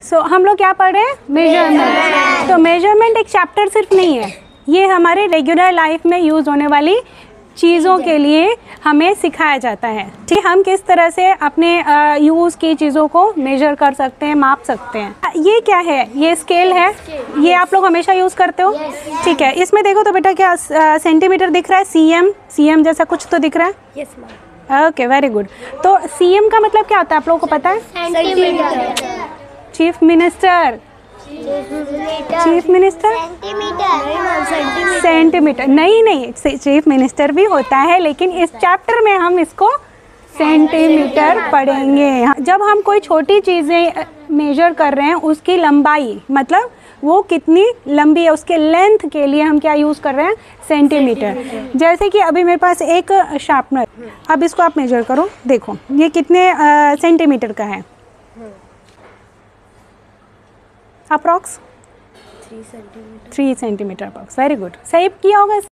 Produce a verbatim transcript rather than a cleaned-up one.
सो so, हम लोग क्या पढ़ रहे हैं? मेजरमेंट। तो मेजरमेंट एक चैप्टर सिर्फ नहीं है, ये हमारे रेगुलर लाइफ में यूज़ होने वाली चीज़ों के लिए हमें सिखाया जाता है। ठीक, हम किस तरह से अपने यूज़ की चीज़ों को मेजर कर सकते हैं, माप सकते हैं। ये क्या है? ये स्केल है, ये आप लोग हमेशा यूज़ करते हो। ठीक है, इसमें देखो तो बेटा क्या सेंटीमीटर दिख रहा है? सीएम, सीएम जैसा कुछ तो दिख रहा है। Yes ma'am. Okay, very good. तो सीएम का मतलब क्या होता है आप लोगों को पता है? Centimetre. Chief minister, chief minister centimetre नहीं नहीं चीफ मिनिस्टर भी होता है, लेकिन इस चैप्टर में हम इसको सेंटीमीटर पढ़ेंगे। जब हम कोई छोटी चीज़ें मेजर कर रहे हैं, उसकी लंबाई मतलब वो कितनी लंबी है, उसके लेंथ के लिए हम क्या यूज़ कर रहे हैं? सेंटीमीटर। जैसे कि अभी मेरे पास एक शार्पनर, अब इसको आप मेजर करो, देखो ये कितने सेंटीमीटर का है approx? Three centimetre. Three centimetre approx. Very good, सही किया होगा।